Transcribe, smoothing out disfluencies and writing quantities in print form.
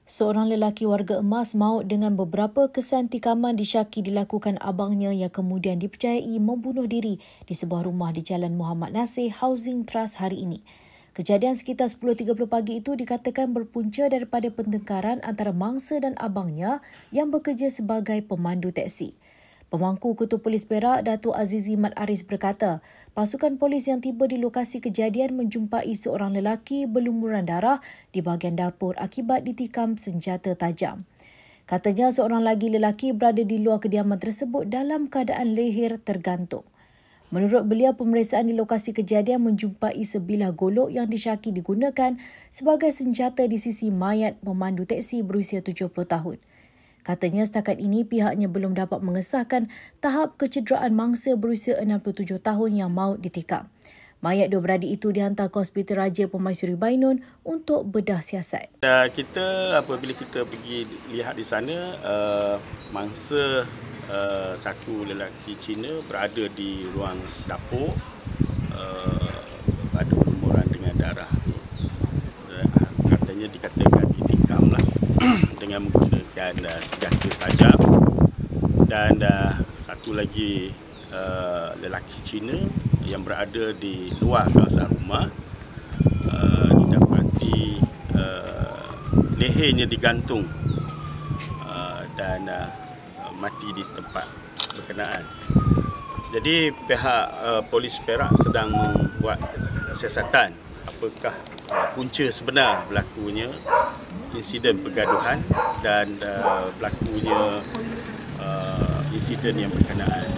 Seorang lelaki warga Emas maut dengan beberapa kesan tikaman disyaki dilakukan abangnya yang kemudian dipercayai membunuh diri di sebuah rumah di Jalan Muhammad Nasir Housing Trust hari ini. Kejadian sekitar 10.30 pagi itu dikatakan berpunca daripada pertengkaran antara mangsa dan abangnya yang bekerja sebagai pemandu teksi. Pemangku Ketua Polis Perak, Datuk Azizi Mat Aris berkata, pasukan polis yang tiba di lokasi kejadian menjumpai seorang lelaki berlumuran darah di bahagian dapur akibat ditikam senjata tajam. Katanya seorang lagi lelaki berada di luar kediaman tersebut dalam keadaan leher tergantung. Menurut beliau, pemeriksaan di lokasi kejadian menjumpai sebilah golok yang disyaki digunakan sebagai senjata di sisi mayat pemandu teksi berusia 70 tahun. Katanya setakat ini pihaknya belum dapat mengesahkan tahap kecederaan mangsa berusia 67 tahun yang maut ditikam. Mayat dua beradik itu dihantar ke Hospital Raja Pemaisuri Bainun untuk bedah siasat. Kita apabila kita pergi lihat di sana, mangsa satu lelaki Cina berada di ruang dapur, ada lumuran dengan darah. Katanya dikatakan ditikam lah dengan menggunakan senjata tajam, dan satu lagi lelaki Cina yang berada di luar kawasan rumah didapati lehernya digantung dan mati di tempat berkenaan. Jadi pihak Polis Perak sedang membuat siasatan apakah punca sebenar berlakunya insiden pergaduhan dan berlakunya insiden yang berkenaan.